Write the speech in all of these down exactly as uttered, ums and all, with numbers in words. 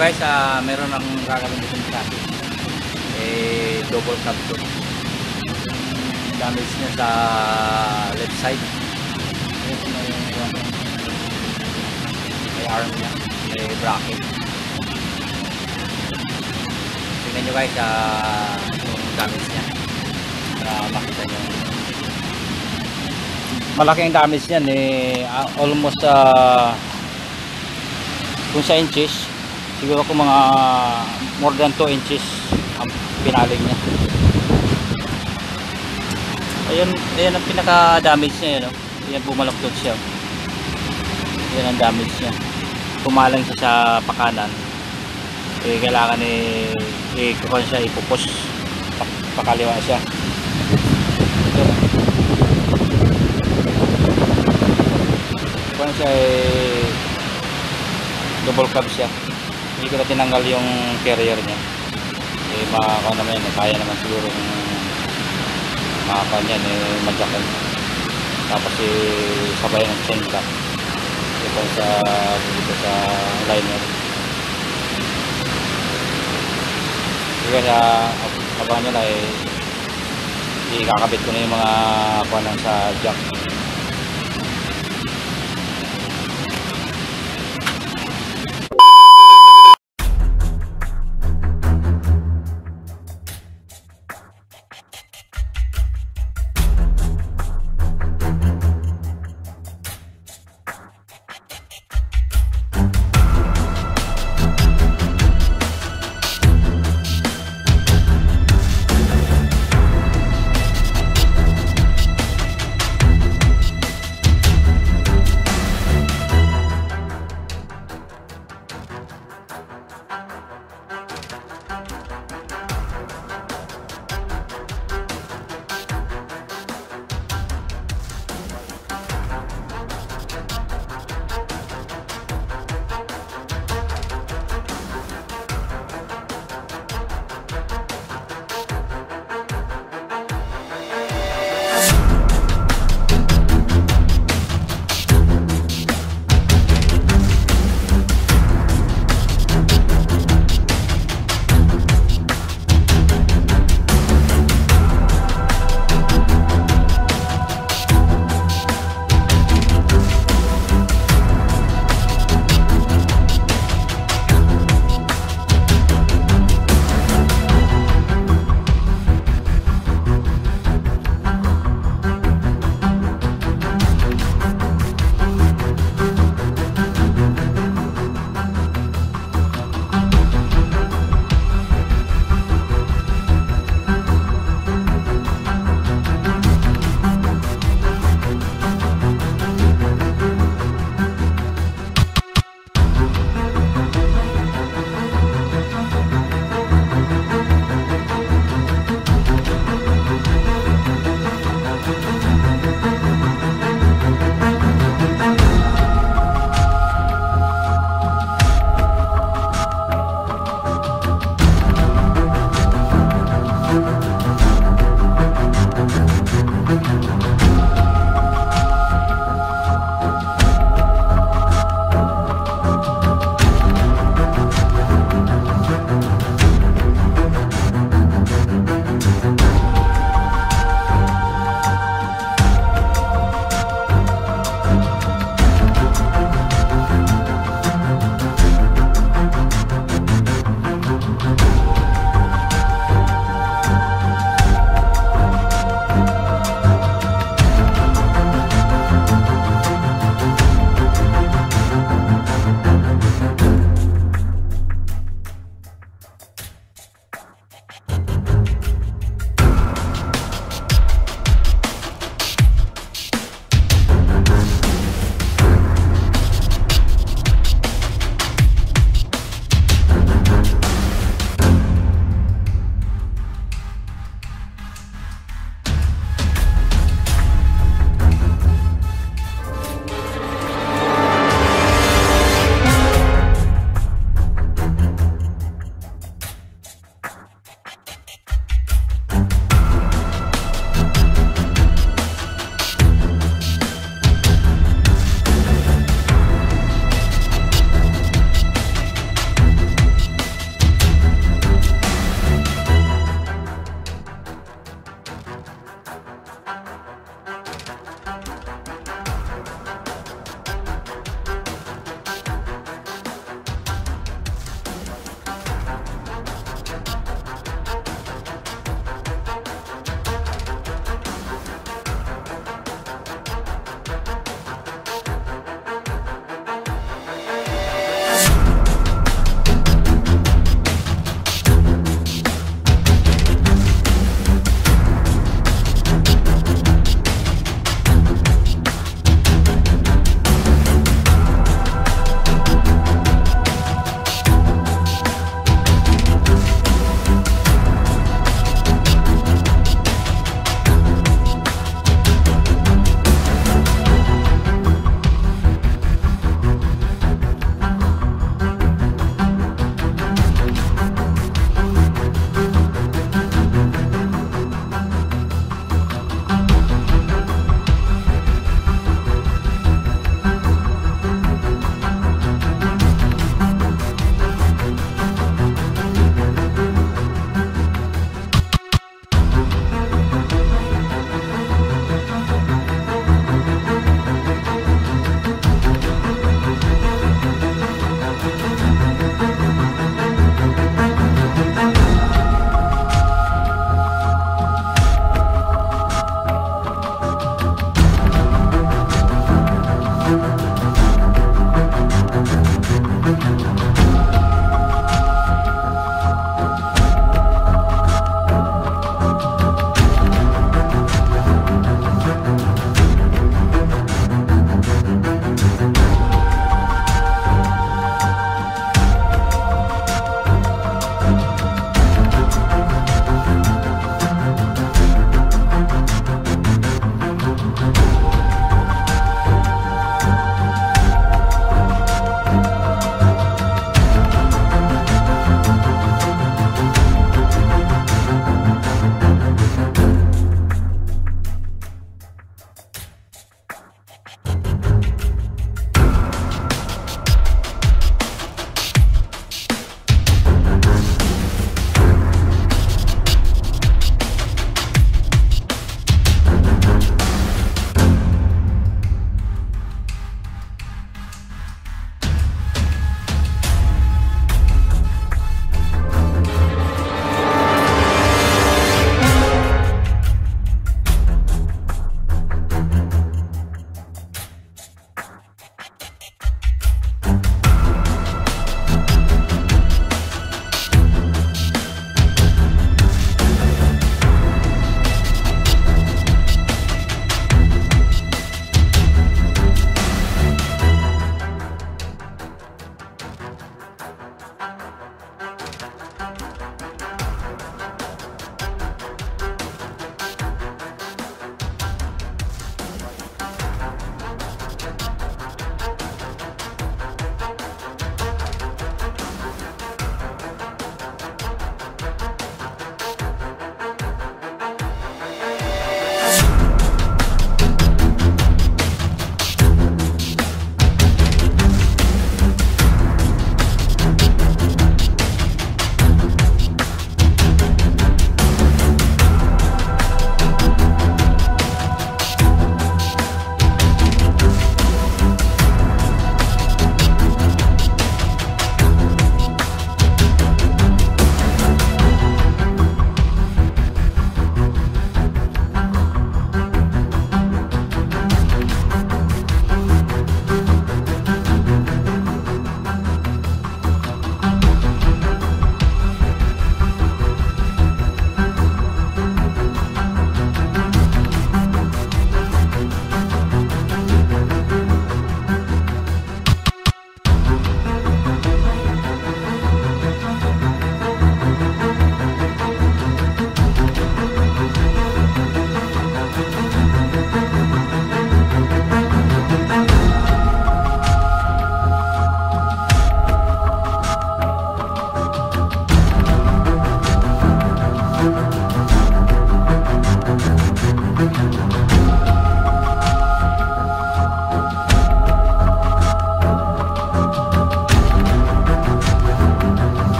guys, uh, meron akong gagawin dito sa akin. Eh, double cab to. Damage niya sa left side. Ito na yung yung may arm niya, may bracket. Tingnan nyo guys, uh, yung damage niya. Para makita nyo. Malaking damage niyan eh, uh, almost uh, kung sa inches, siguro kung mga more than two inches ang pinaling niya. Ayun, ayun ang pinaka damage niya, no? Yan, bumaloktot siya. Yan ang damage niya. Pumalang siya sa pakanan. Eh kailangan eh ikukuha siya, ipupus pak pakaliwa siya. Ikukuha siya eh double cab siya. Hindi ko na tinanggal yung carrier niya. Eh makakaw naman yan, kaya naman siguro makakaw niyan eh madyakan. Tapos eh sabay ng chain cap ito sa dito sa liner. Kaya abangan nyo na eh ikakabit ko na yung mga kuwanan sa jack.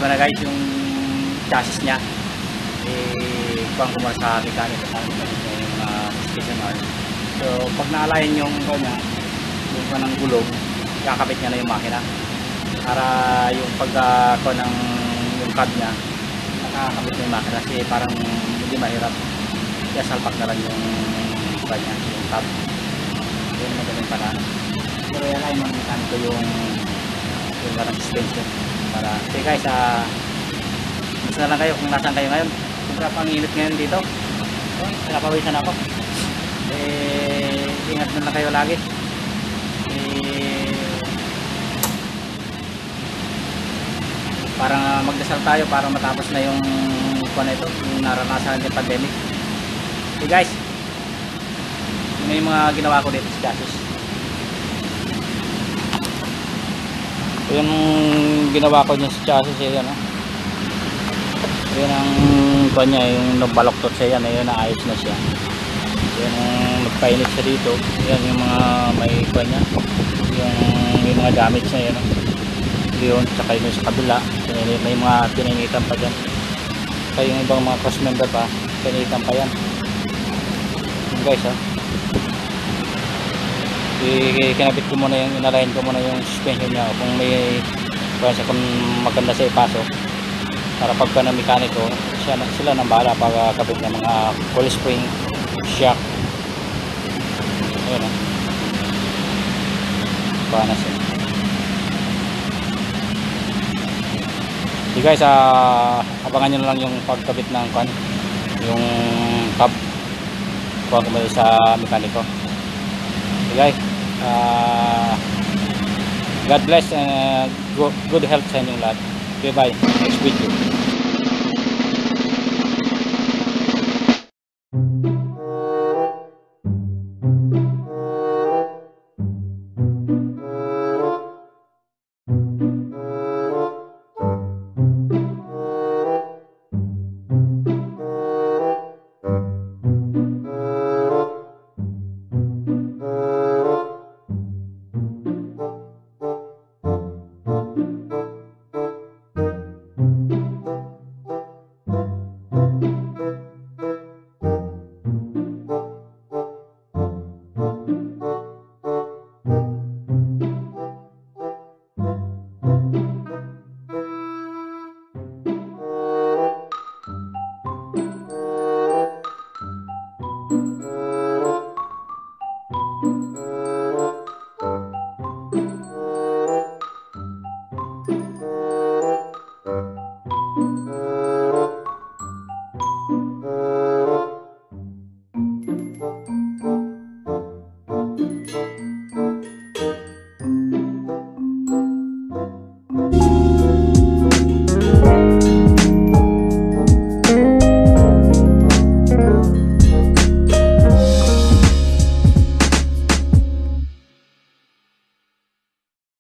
ko na guys yung chassis niya. Eh, kuha ko muna sa mekaniko sa yung uh, suspension arm. So, pag naalayan yung kanya, yung pa ng gulong, kakabit niya na yung makina. Para yung pagka uh, ng yung cab niya, nakakabit na yung makina kasi parang hindi mahirap. Kaya salpak na lang yung kanya, yung cab. Yun magaling para. Pero yan ay mga mekaniko yung yung parang suspension. Para, okay guys, ah, uh, na lang kayo kung nasaan kayo ngayon. Sobra pang init ngayon dito. So, nakapawisan ako. Eh, ingat na lang kayo lagi. Eh, para magdasal tayo para matapos na yung kuwan na ito, yung naranasan ng pandemic. Okay guys, yun yung mga ginawa ko dito sa chassis. Yung ginawa ko dyan sa chassis eh, yan, oh. Yan ang kuwan niya, yung nabaloktot siya yan, ayun, naayos na siya. Yan ang nagpainit siya dito. Yan yung mga may kuwan niya, yung, yung mga damage niya yan, oh. Yun, tsaka yun sa kabila, may mga pininitan pa dyan. Kaya yung ibang mga cross member pa, pininitan pa yan. Yun guys, oh. Kinabit ko muna yung, inalayan ko muna yung suspension niya kung may kung maganda sa ipasok para pagka ng mekaniko siya, sila nang bahala pagkabit ng mga coil spring, shock. Ayun, oh. Panas yun. Okay guys, uh, abangan nyo na lang yung pagkabit ng kan, yung cab kuha ko muna sa mekaniko. Okay guys, Uh, God bless and uh, good health sa inyong lahat. Okay, bye. Next video.